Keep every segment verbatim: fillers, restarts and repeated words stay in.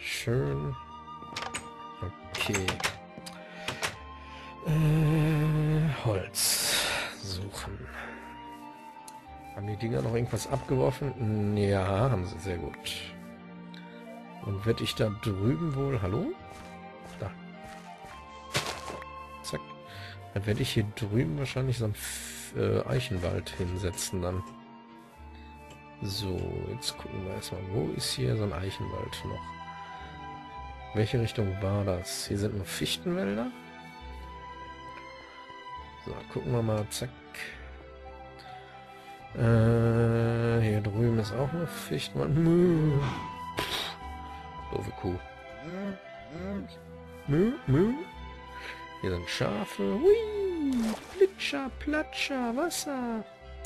Schön. Okay. Äh, Holz suchen. Haben die Dinger noch irgendwas abgeworfen? Ja, haben sie. Sehr gut. Und werde ich da drüben wohl... Hallo? Da. Zack. Dann werde ich hier drüben wahrscheinlich so einen äh, Eichenwald hinsetzen dann. So, jetzt gucken wir erstmal, wo ist hier so ein Eichenwald noch? Welche Richtung war das? Hier sind nur Fichtenwälder. So, gucken wir mal, zack. Äh, hier drüben ist auch noch Fichtenwald. Mö. Doofe Kuh. Mö, mö. Hier sind Schafe. Hui, Plitscher, Platscher, Wasser.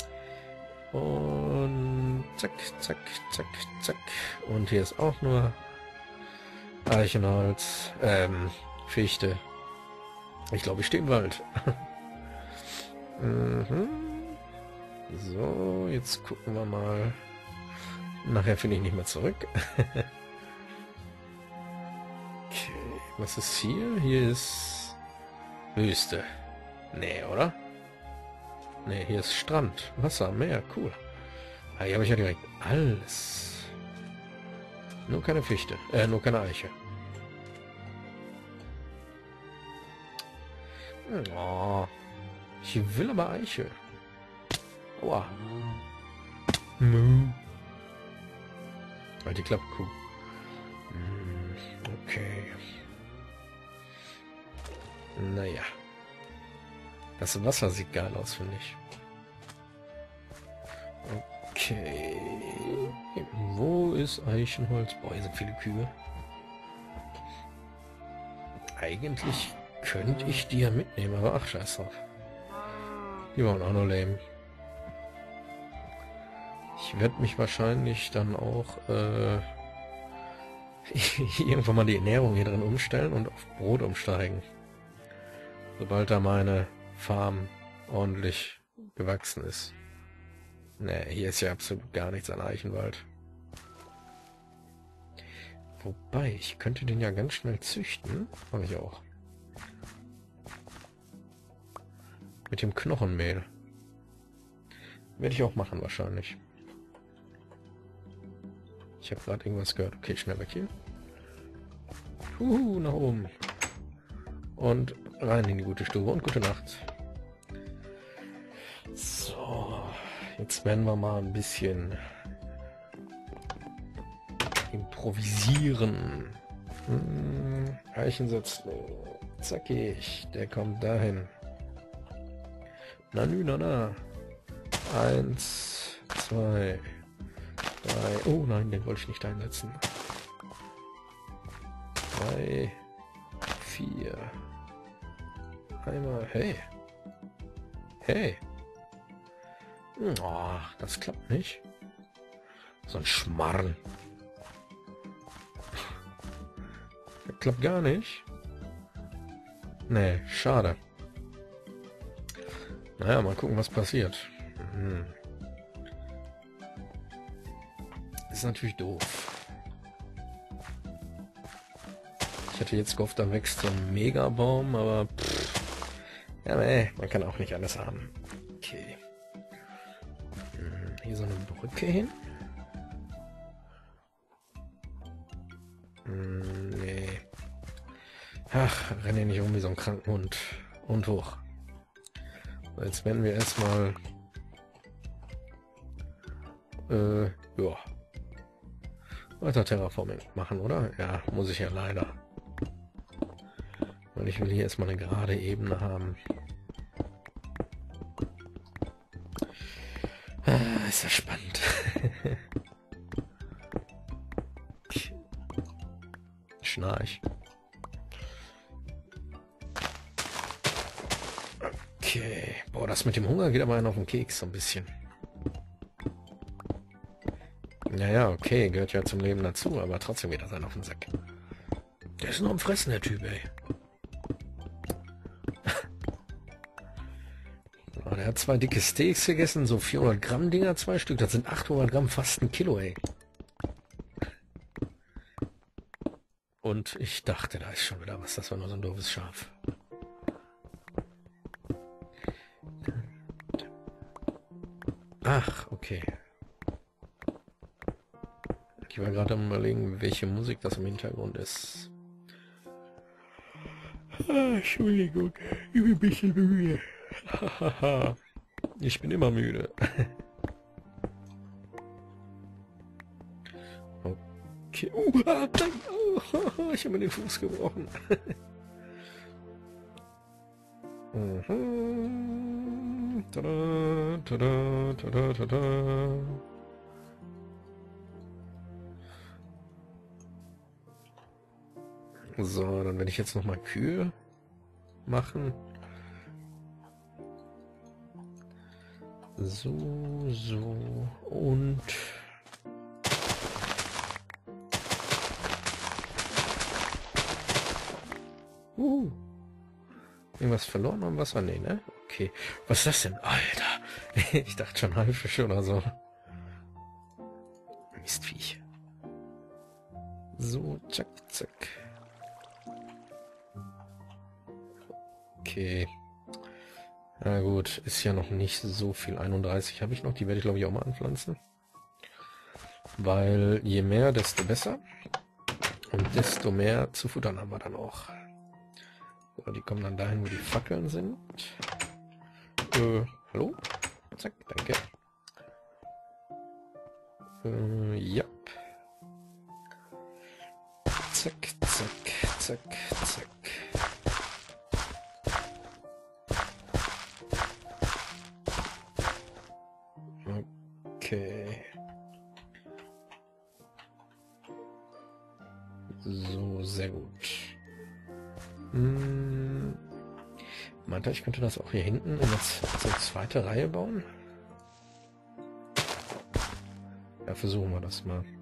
Und zack, zack, zack, zack. Und hier ist auch nur Eichenholz. Ähm, Fichte. Ich glaube, ich stehe im Wald. mhm. So, jetzt gucken wir mal. Nachher finde ich nicht mehr zurück. Okay, was ist hier? Hier ist Wüste. Nee, oder? Nee, hier ist Strand, Wasser, Meer, cool. Ah, hier habe ich ja direkt alles. Nur keine Fichte, äh, nur keine Eiche. Oh, ich will aber Eiche. Aua. Halt die Klappkuh. Okay. Naja. Das Wasser sieht geil aus, finde ich. Okay. Wo ist Eichenholz? Boah, hier sind viele Kühe. Eigentlich könnte ich die ja mitnehmen, aber ach, scheiß drauf. Die waren auch nur lame. Ich werde mich wahrscheinlich dann auch äh, irgendwann mal die Ernährung hier drin umstellen und auf Brot umsteigen. Sobald da meine Farm ordentlich gewachsen ist. Ne, hier ist ja absolut gar nichts an Eichenwald. Wobei, ich könnte den ja ganz schnell züchten. Mache ich auch. Mit dem Knochenmehl. Werde ich auch machen wahrscheinlich. Ich habe gerade irgendwas gehört. Okay, schnell weg hier. Huhu, nach oben. Und rein in die gute Stube und gute Nacht. So, jetzt werden wir mal ein bisschen improvisieren. Hm, Eichensetzling. Zackig, der kommt dahin. Na nü, na na. Eins, zwei, drei. Oh nein, den wollte ich nicht einsetzen. Drei, vier. Einmal, hey. Hey. Oh, das klappt nicht. So ein Schmarrn. Das klappt gar nicht. Nee, schade. Naja, mal gucken, was passiert. Hm. Ist natürlich doof. Ich hatte jetzt gehofft, da wächst so ein Megabaum, aber pff. Ja, nee, man kann auch nicht alles haben. Okay. Hm, hier so eine Brücke hin. Hm, nee. Ach, renne nicht um wie so ein kranken Hund. Und hoch. So, jetzt werden wir erstmal äh, ja. Weiter Terraforming machen, oder? Ja, muss ich ja leider. Weil ich will hier erstmal eine gerade Ebene haben. Ah, ist das spannend. Schnarch. Okay. Boah, das mit dem Hunger geht aber einen auf den Keks so ein bisschen. Naja, okay, gehört ja zum Leben dazu, aber trotzdem geht das einen auf den Sack. Der ist nur am Fressen, der Typ, ey. Der hat zwei dicke Steaks gegessen, so vierhundert Gramm Dinger, zwei Stück. Das sind achthundert Gramm, fast ein Kilo, ey. Und ich dachte, da ist schon wieder was. Das war nur so ein doofes Schaf. Ach, okay. Ich war gerade am Überlegen, welche Musik das im Hintergrund ist. Ah, Entschuldigung, ich bin ein bisschen müde. Ich bin immer müde. Okay. Uh, ah, nein. Oh, ich habe mir den Fuß gebrochen. Mhm. Tada, tada, tada, tada. So, dann werde ich jetzt noch mal Kühe machen. So, so und uh. Irgendwas verloren am Wasser? Nee, ne? Okay. Was ist das denn? Alter! Ich dachte schon Haifische oder so. Mistviech. So, zack, zack. Okay. Na gut, ist ja noch nicht so viel. einunddreißig habe ich noch. Die werde ich, glaube ich, auch mal anpflanzen. Weil je mehr, desto besser. Und desto mehr zu futtern haben wir dann auch. So, die kommen dann dahin, wo die Fackeln sind. Äh, hallo? Zack, danke. Äh, ja. Zack, zack, zack, zack. Okay. So, sehr gut. Hm. Meinte, ich könnte das auch hier hinten in der zweite Reihe bauen? Ja, versuchen wir das mal.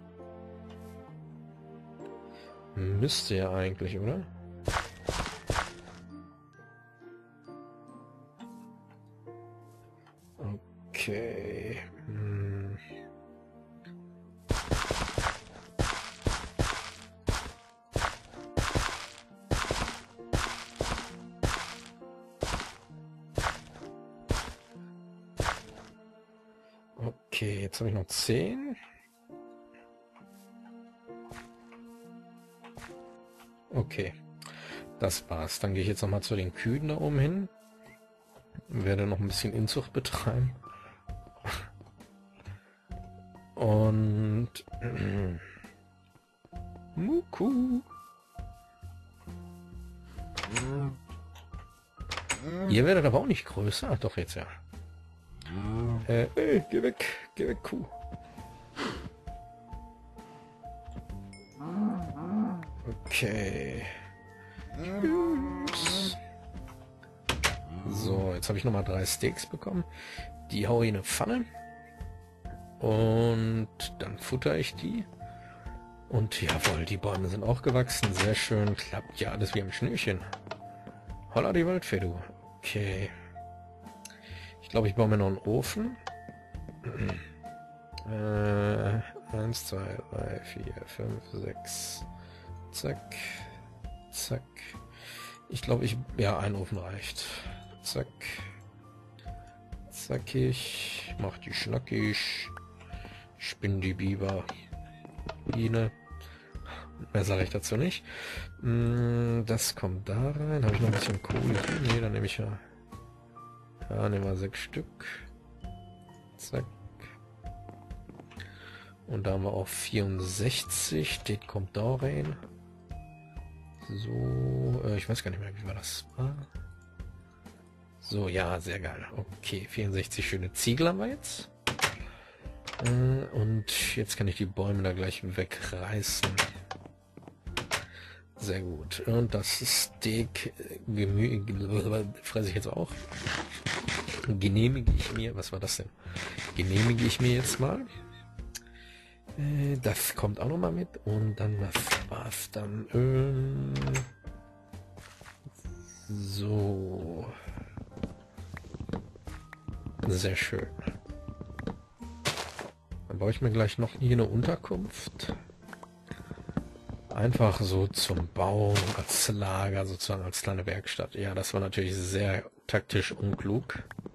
Müsste ja eigentlich, oder? Okay. Hm. Okay, jetzt habe ich noch zehn. Okay, das war's. Dann gehe ich jetzt noch mal zu den Kühen da oben hin. Werde noch ein bisschen Inzucht betreiben. Und äh, Muku. Ihr werdet aber auch nicht größer. Ach, doch jetzt ja. Äh, ey, geh weg, geh weg, Kuh. Okay. So, jetzt habe ich noch mal drei Steaks bekommen. Die hau ich in eine Pfanne. Und dann futter ich die. Und jawohl, die Bäume sind auch gewachsen. Sehr schön. Klappt ja alles wie am Schnürchen. Holla die Waldfee, du. Okay. Ich glaube, ich baue mir noch einen Ofen. äh, eins, zwei, drei, vier, fünf, sechs. Zack. Zack. Ich glaube, ich... Ja, ein Ofen reicht. Zack. Zackig. Mach die schnackig. Spinn die Biber. Biene. Mehr sage ich dazu nicht. Das kommt da rein. Habe ich noch ein bisschen Kohle? Ne, dann nehme ich ja... Ja, nehmen wir sechs Stück. Zack. Und da haben wir auch vierundsechzig. Das kommt da rein. So, äh, ich weiß gar nicht mehr, wie war das war. So, ja, sehr geil. Okay, vierundsechzig schöne Ziegel haben wir jetzt. Äh, und jetzt kann ich die Bäume da gleich wegreißen. Sehr gut. Und das Steak Gemüse fresse ich jetzt auch. Genehmige ich mir, was war das denn? Genehmige ich mir jetzt mal. Äh, das kommt auch noch mal mit. Und dann was war's dann? Ähm, so. Sehr schön. Dann baue ich mir gleich noch hier eine Unterkunft. einfach so zum Bauen, als Lager, sozusagen als kleine Werkstatt. Ja, das war natürlich sehr taktisch unklug.